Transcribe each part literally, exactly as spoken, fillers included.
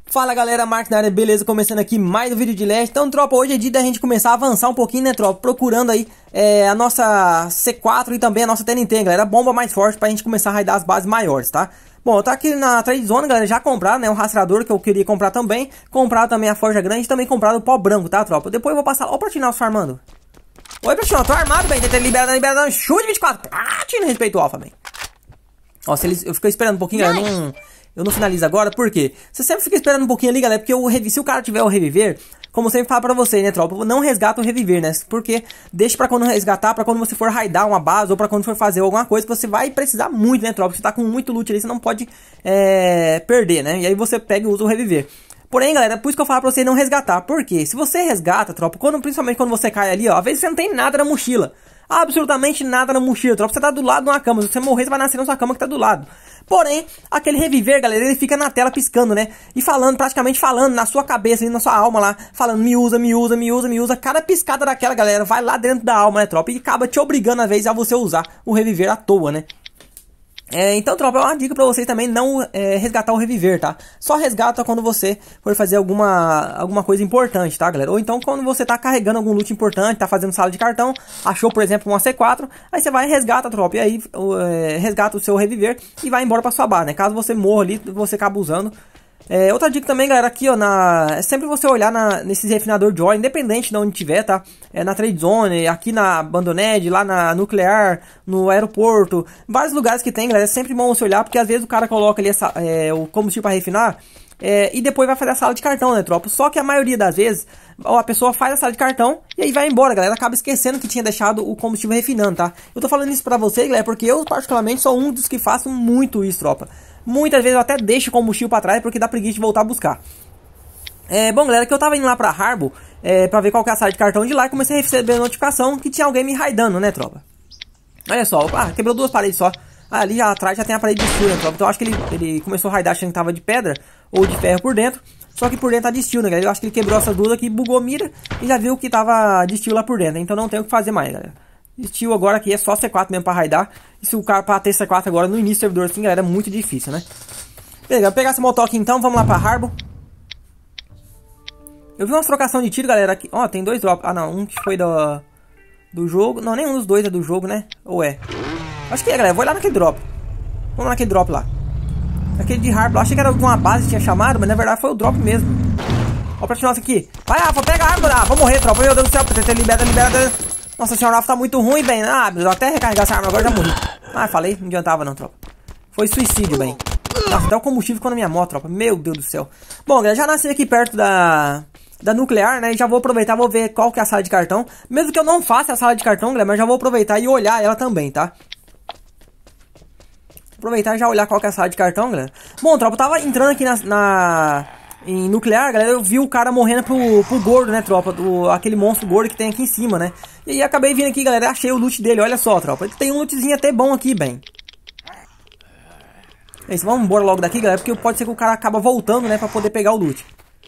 Fala galera, Marcos na área, beleza? Começando aqui mais um vídeo de Leste. Então tropa, hoje é dia da gente começar a avançar um pouquinho, né tropa? Procurando aí é, a nossa C quatro e também a nossa T N T, galera. Bomba mais forte pra gente começar a raidar as bases maiores, tá? Bom, eu tô aqui na Trade Zone, galera, já compraram, né, um rastreador que eu queria comprar também. Compraram também a Forja Grande e também compraram o pó branco, tá tropa? Depois eu vou passar lá, ó o Platinal farmando. Oi Platinal, tô armado, bem, tentei liberar, liberar, chute vinte e quatro. Platina, respeito o Alpha, bem. Ó, se eles, eu fiquei esperando um pouquinho, galera, não... Eu não finalizo agora, por quê? Você sempre fica esperando um pouquinho ali, galera, porque o revi... se o cara tiver o reviver, como eu sempre falo pra você, né, tropa, não resgata o reviver, né? Porque deixa pra quando resgatar, pra quando você for raidar uma base, ou pra quando for fazer alguma coisa, que você vai precisar muito, né, tropa? Você tá com muito loot ali, você não pode é, perder, né? E aí você pega e usa o reviver. Porém, galera, por isso que eu falo pra você não resgatar. Por quê? Se você resgata, tropa, quando, principalmente quando você cai ali, ó, às vezes você não tem nada na mochila. Absolutamente nada na mochila, tropa. Você tá do lado de uma cama. Se você morrer, você vai nascer na sua cama que tá do lado. Porém, aquele reviver, galera, ele fica na tela piscando, né? E falando, praticamente falando na sua cabeça, na sua alma lá. Falando, me usa, me usa, me usa, me usa. Cada piscada daquela, galera, vai lá dentro da alma, né, tropa? E acaba te obrigando, às vezes, a você usar o reviver à toa, né? É, então, tropa, é uma dica pra vocês também não é, resgatar o reviver, tá? Só resgata quando você for fazer alguma, alguma coisa importante, tá, galera? Ou então quando você tá carregando algum loot importante, tá fazendo sala de cartão, achou, por exemplo, uma C quatro, aí você vai e resgata, tropa, e aí é, resgata o seu reviver e vai embora pra sua base, né? Caso você morra ali, você acaba usando. É, outra dica também, galera, aqui, ó, na, é sempre você olhar na, nesses refinador de óleo, independente de onde tiver, tá? É, na Trade Zone, aqui na Abandoned, lá na Nuclear, no aeroporto, vários lugares que tem, galera, é sempre bom você olhar, porque às vezes o cara coloca ali essa, é, o combustível para refinar, é, e depois vai fazer a sala de cartão, né, tropa? Só que a maioria das vezes, ó, a pessoa faz a sala de cartão e aí vai embora, galera, acaba esquecendo que tinha deixado o combustível refinando, tá? Eu tô falando isso pra vocês, galera, porque eu, particularmente, sou um dos que faço muito isso, tropa. Muitas vezes eu até deixo o combustível pra trás porque dá preguiça de voltar a buscar. É, bom, galera, que eu tava indo lá pra Harbor é, pra ver qual que é a sala de cartão de lá e comecei a receber a notificação que tinha alguém me raidando, né, tropa? Olha só, ah, quebrou duas paredes só. Ah, ali já atrás já tem a parede de steel, né, tropa? Então eu acho que ele, ele começou a raidar achando que tava de pedra ou de ferro por dentro. Só que por dentro tá de steel, né, galera? Eu acho que ele quebrou essas duas aqui, bugou a mira e já viu que tava de steel lá por dentro. Então não tem o que fazer mais, galera. Steel agora aqui é só C quatro mesmo pra raidar. E se o cara pra ter C quatro agora no início do servidor assim, galera, é muito difícil, né? Beleza, vou pegar esse motor aqui então, vamos lá pra Harbor. Eu vi umas trocação de tiro, galera, aqui. Ó, tem dois drops. Ah, não, um que foi do, do jogo. Não, nenhum dos dois é do jogo, né? Ou é? Acho que é, galera, vou olhar naquele drop. Vamos lá naquele drop lá. Aquele de Harbor, eu achei que era alguma base que tinha chamado, mas na verdade foi o drop mesmo. Ó, pra tirar isso aqui. Vai, Alpha, pega a arma, ah, vou morrer, tropa. Meu Deus do céu, libera, libera. Nossa senhora, o Alpha tá muito ruim, bem. Ah, eu até recarregar essa arma agora já morri. Ah, falei, não adiantava não, tropa. Foi suicídio, bem. Nossa, até o combustível ficou na minha moto, tropa. Meu Deus do céu. Bom, galera, já nasci aqui perto da, da Nuclear, né? E já vou aproveitar, vou ver qual que é a sala de cartão. Mesmo que eu não faça a sala de cartão, galera, mas já vou aproveitar e olhar ela também, tá? Aproveitar e já olhar qual que é a sala de cartão, galera. Bom, tropa, eu tava entrando aqui na... na... em Nuclear, galera, eu vi o cara morrendo pro, pro gordo, né, tropa? Do, aquele monstro gordo que tem aqui em cima, né? E aí acabei vindo aqui, galera, achei o loot dele, olha só, tropa. Ele tem um lootzinho até bom aqui, bem. É isso, vamos embora logo daqui, galera, porque pode ser que o cara acaba voltando, né, pra poder pegar o loot.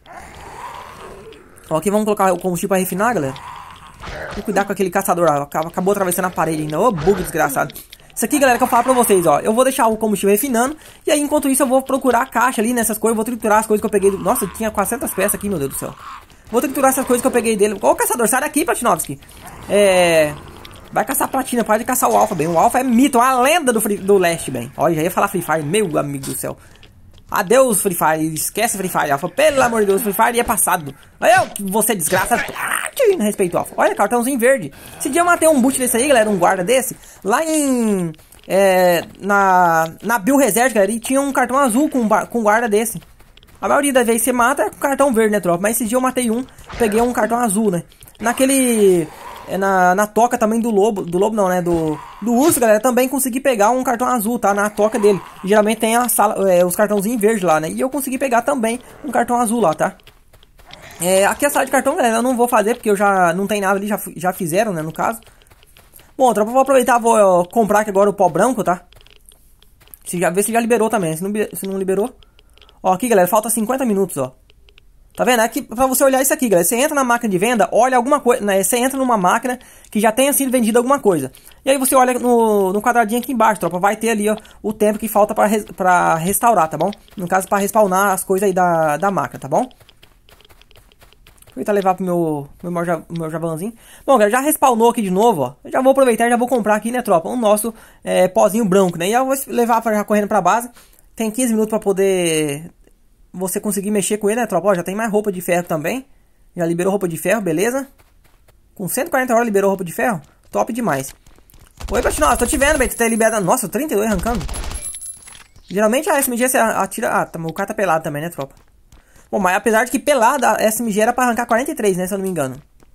Ó, aqui vamos colocar o combustível pra refinar, galera. Vou cuidar com aquele caçador, ó, acabou atravessando a parede ainda, ô bug desgraçado. Isso aqui, galera, que eu falo pra vocês, ó. Eu vou deixar o combustível refinando. E aí, enquanto isso, eu vou procurar a caixa ali, nessas coisas. Vou triturar as coisas que eu peguei. Do... Nossa, tinha quatrocentas peças aqui, meu Deus do céu. Vou triturar essas coisas que eu peguei dele. Ô, caçador, sai daqui, Platinovski. É... Vai caçar platina, pode caçar o Alpha, bem. O Alpha é mito, é uma lenda do, free... do leste, bem. Olha, já ia falar Free Fire, meu amigo do céu. Adeus, Free Fire. Esquece Free Fire, Alpha. Pelo amor de Deus, Free Fire é passado. Olha, você desgraça. Respeito, Alpha. Olha, cartãozinho verde. Esse dia eu matei um boot desse aí, galera, um guarda desse. Lá em... É, na, na Bill Reserve, galera, e tinha um cartão azul com, com guarda desse. A maioria das vezes você mata é com cartão verde, né, tropa? Mas esse dia eu matei um, peguei um cartão azul, né? Naquele... É, na, na toca também do lobo, do lobo não, né? Do, do urso, galera, também consegui pegar um cartão azul, tá? Na toca dele. Geralmente tem a sala, é, os cartãozinhos verdes lá, né? E eu consegui pegar também um cartão azul lá, tá? É, aqui a sala de cartão, galera, eu não vou fazer porque eu já não tem nada ali, já, já fizeram, né, no caso. Bom, tropa, vou aproveitar, vou ó, comprar aqui agora o pó branco, tá? Se já, ver se já liberou também, se não, se não liberou. Ó, aqui, galera, falta cinquenta minutos, ó. Tá vendo? Aqui, pra você olhar isso aqui, galera. Você entra na máquina de venda, olha alguma coisa, né? Você entra numa máquina que já tenha sido vendida alguma coisa. E aí você olha no, no quadradinho aqui embaixo, tropa. Vai ter ali, ó, o tempo que falta pra, res, pra restaurar, tá bom? No caso, pra respawnar as coisas aí da, da máquina, tá bom? Vou tentar levar pro meu, meu, meu javanzinho. Bom, galera, já respawnou aqui de novo, ó. Eu já vou aproveitar e já vou comprar aqui, né, tropa? O nosso é, pozinho branco, né? E eu vou levar pra, já correndo pra base. Tem quinze minutos pra poder você conseguir mexer com ele, né, tropa? Ó, já tem mais roupa de ferro também. Já liberou roupa de ferro, beleza? Com cento e quarenta horas liberou roupa de ferro. Top demais. Oi, Platinosa, tô te vendo, bem. Tu tá liberado. Nossa, trinta e dois arrancando. Geralmente a S M G você atira... Ah, o cara tá pelado também, né, tropa? Bom, mas apesar de que pelada, a S M G era pra arrancar quarenta e três, né, se eu não me engano.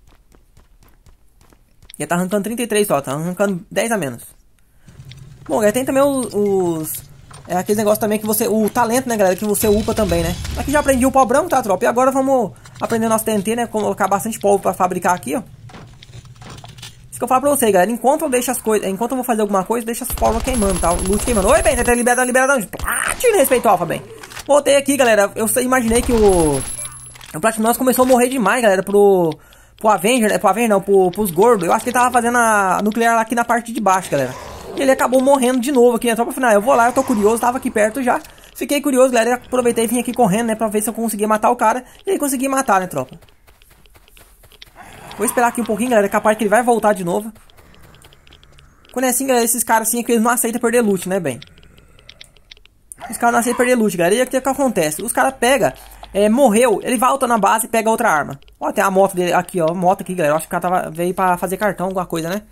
Já tá arrancando trinta e três só, tá arrancando dez a menos. Bom, galera, tem também os... os é aquele negócio também que você... O talento, né, galera, que você upa também, né? Aqui já aprendi o pau branco, tá, tropa? E agora vamos aprender nosso T N T, né? Colocar bastante pó pra fabricar aqui, ó. Isso que eu falo pra vocês, galera. Enquanto eu deixo as coisas... Enquanto eu vou fazer alguma coisa, deixa as pólvoras queimando, tá? O loot queimando. Oi, bem, tá liberado, liberado. Ah, tira respeito, Alfa, bem. Voltei aqui, galera. Eu imaginei que o... O Platinosa começou a morrer demais, galera, pro... Pro Avenger, né? Pro Avenger não, pro, pros gordos. Eu acho que ele tava fazendo a nuclear aqui na parte de baixo, galera. E ele acabou morrendo de novo aqui na tropa final. Eu vou lá, eu tô curioso, tava aqui perto já. Fiquei curioso, galera. Aproveitei e vim aqui correndo, né? Pra ver se eu conseguia matar o cara. E aí consegui matar, né, tropa? Vou esperar aqui um pouquinho, galera. Capaz que ele vai voltar de novo. Quando é assim, galera, esses caras assim, é que eles não aceitam perder loot, né, bem? Os caras não aceitam perder loot, galera. E o que, que acontece? Os caras pegam, é, morreu, ele volta na base e pega outra arma. Ó, tem a moto dele aqui, ó. Moto aqui, galera. Eu acho que o cara tava, veio pra fazer cartão, alguma coisa, né?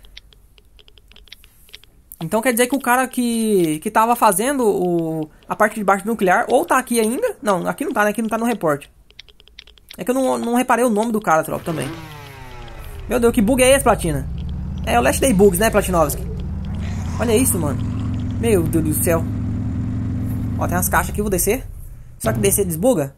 Então quer dizer que o cara que, que tava fazendo o, a parte de baixo do nuclear, ou tá aqui ainda. Não, aqui não tá, né? Aqui não tá no reporte. É que eu não, não reparei o nome do cara, tropa, também. Meu Deus, que bug é esse, Platina? É o Last Day Bugs, né, Platinovski? Olha isso, mano. Meu Deus do céu. Ó, tem umas caixas aqui, eu vou descer. Só que descer desbuga?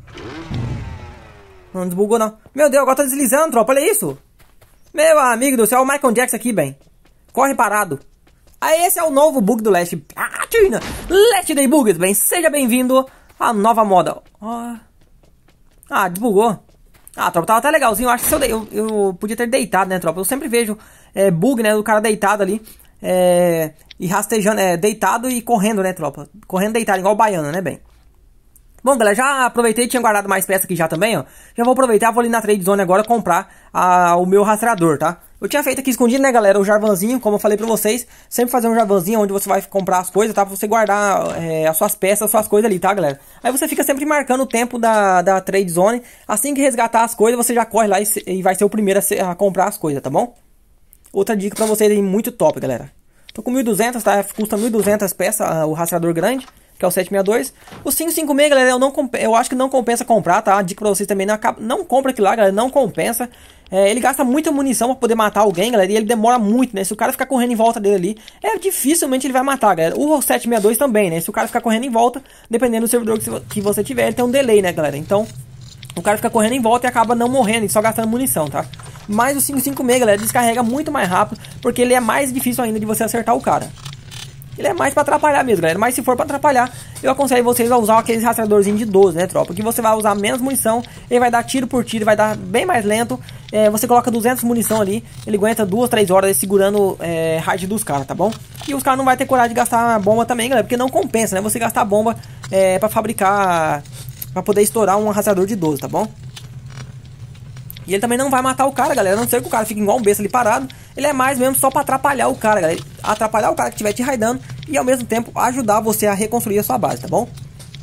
Não desbugou, não. Meu Deus, agora tá deslizando, tropa, olha isso. Meu amigo do céu, o Michael Jackson aqui, bem. Corre parado. Ah, esse é o novo bug do Last... Ah, Tina! Last Day Bugs, bem. Seja bem-vindo à nova moda. Oh. Ah, desbugou. Ah, tropa, tava até legalzinho. Eu acho que se eu, de... eu, eu podia ter deitado, né, tropa? Eu sempre vejo é, bug, né, do cara deitado ali. É... E rastejando, é, deitado e correndo, né, tropa? Correndo deitado, igual o baiano, né, bem? Bom, galera, já aproveitei, tinha guardado mais peças aqui já também, ó. Já vou aproveitar, vou ali na Trade Zone agora comprar a, o meu rastreador, tá? Eu tinha feito aqui escondido, né, galera, o Jarvanzinho, como eu falei pra vocês. Sempre fazer um Jarvanzinho onde você vai comprar as coisas, tá? Pra você guardar é, as suas peças, as suas coisas ali, tá, galera? Aí você fica sempre marcando o tempo da, da Trade Zone. Assim que resgatar as coisas, você já corre lá e, e vai ser o primeiro a, ser, a comprar as coisas, tá bom? Outra dica pra vocês aí, muito top, galera. Tô com mil e duzentos, tá? Custa mil e duzentas peças uh, o rastreador grande, que é o setecentos e sessenta e dois. O quinhentos e cinquenta e seis, galera, eu, não, eu acho que não compensa comprar, tá? A dica pra vocês também, não, não compra aquilo lá, galera, não compensa. É, ele gasta muita munição pra poder matar alguém, galera, e ele demora muito, né? Se o cara ficar correndo em volta dele ali, é, dificilmente ele vai matar, galera. O setecentos e sessenta e dois também, né? Se o cara ficar correndo em volta, dependendo do servidor que você tiver, ele tem um delay, né, galera? Então, o cara fica correndo em volta e acaba não morrendo e só gastando munição, tá? Mas o quinhentos e cinquenta e seis, galera, descarrega muito mais rápido, porque ele é mais difícil ainda de você acertar o cara. Ele é mais pra atrapalhar mesmo, galera. Mas se for pra atrapalhar, eu aconselho vocês a usar aqueles rastreadorzinhos de doze, né, tropa? Que você vai usar menos munição, ele vai dar tiro por tiro, vai dar bem mais lento. É, você coloca duzentas munição ali, ele aguenta duas, três horas aí, segurando é, hard dos caras, tá bom? E os caras não vai ter coragem de gastar bomba também, galera, porque não compensa, né? Você gastar bomba é, pra fabricar, pra poder estourar um rastreador de doze, tá bom? E ele também não vai matar o cara, galera. A não ser que o cara fique igual um besta ali parado. Ele é mais mesmo só pra atrapalhar o cara, galera. Atrapalhar o cara que estiver te raidando. E ao mesmo tempo ajudar você a reconstruir a sua base, tá bom?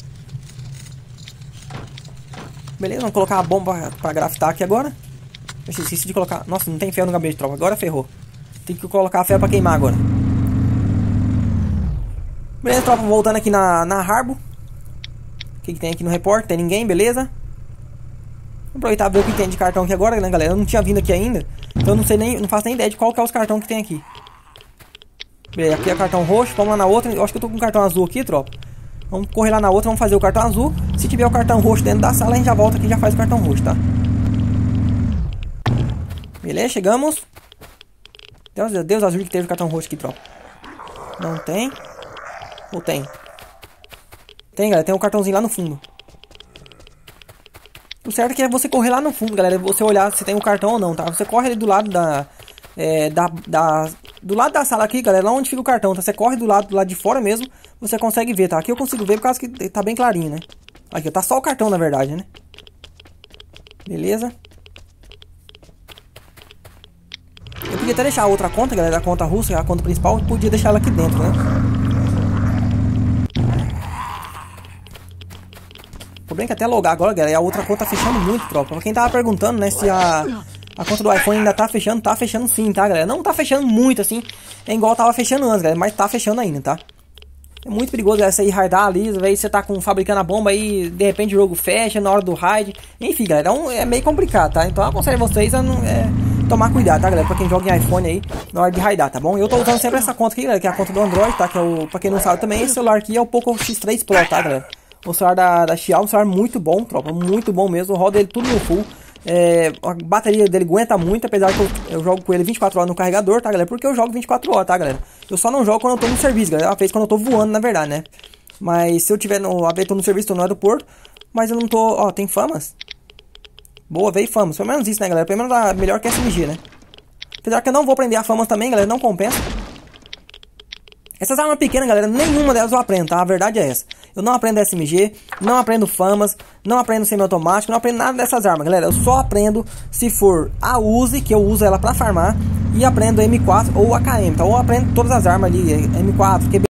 Beleza, vamos colocar a bomba pra graftar aqui agora. Eu esqueci de colocar... Nossa, não tem ferro no gabinete de tropa. Agora ferrou. Tem que colocar ferro pra queimar agora. Beleza, tropa. Voltando aqui na, na Harbo. O que, que tem aqui no repórter? Tem ninguém, beleza? Vou aproveitar e ver o que tem de cartão aqui agora, né, galera? Eu não tinha vindo aqui ainda, então eu não sei nem, não faço nem ideia de qual que é os cartões que tem aqui. Beleza, aqui é cartão roxo, vamos lá na outra. Eu acho que eu tô com um cartão azul aqui, tropa. Vamos correr lá na outra, vamos fazer o cartão azul. Se tiver o cartão roxo dentro da sala, a gente já volta aqui e já faz o cartão roxo, tá? Beleza, chegamos. Deus, Deus azul que teve o cartão roxo aqui, tropa. Não tem. Ou tem? Tem, galera, tem um cartãozinho lá no fundo. O certo é que é você correr lá no fundo, galera. Você olhar se tem um cartão ou não, tá? Você corre ali do lado da... É, da, da, do lado da sala aqui, galera, lá onde fica o cartão, tá? Você corre do lado, do lado de fora mesmo, você consegue ver, tá? Aqui eu consigo ver por causa que tá bem clarinho, né? Aqui, tá só o cartão, na verdade, né? Beleza. Eu podia até deixar a outra conta, galera, a conta russa, a conta principal, eu podia deixar ela aqui dentro, né? O problema é que até logar agora, galera, a outra conta tá fechando muito, tropa. Pra quem tava perguntando, né, se a... A conta do iPhone ainda tá fechando, tá fechando sim, tá, galera? Não tá fechando muito, assim, é igual tava fechando antes, galera, mas tá fechando ainda, tá? É muito perigoso, galera, você ir raidar ali, às vezes você tá com, fabricando a bomba aí, de repente o jogo fecha na hora do raid. Enfim, galera, é, um, é meio complicado, tá? Então eu aconselho vocês a não, é, tomar cuidado, tá, galera? Pra quem joga em iPhone aí, na hora de raidar, tá bom? Eu tô usando sempre essa conta aqui, galera, que é a conta do Android, tá? Que é o, pra quem não sabe também, esse celular aqui é o Poco X três Pro, tá, galera? O celular da, da Xiaomi, um celular muito bom, tropa, muito bom mesmo, roda ele tudo no full. É, a bateria dele aguenta muito, apesar que eu, eu jogo com ele vinte e quatro horas no carregador, tá, galera? Porque eu jogo vinte e quatro horas, tá, galera? Eu só não jogo quando eu tô no serviço, galera. Uma vez quando eu tô voando, na verdade, né? Mas se eu tiver no... A vez tô no serviço, tô no aeroporto, mas eu não tô... Ó, tem famas. Boa, veio famas. Pelo menos isso, né, galera? Pelo menos dá melhor que S M G, né? Apesar que eu não vou prender a famas também, galera. Não compensa. Essas armas pequenas, galera, nenhuma delas eu aprendo, tá? A verdade é essa. Eu não aprendo S M G, não aprendo famas, não aprendo semiautomático, não aprendo nada dessas armas, galera. Eu só aprendo se for a Uzi, que eu uso ela pra farmar, e aprendo M quatro ou A K M, tá? Ou aprendo todas as armas ali, M quatro, Q B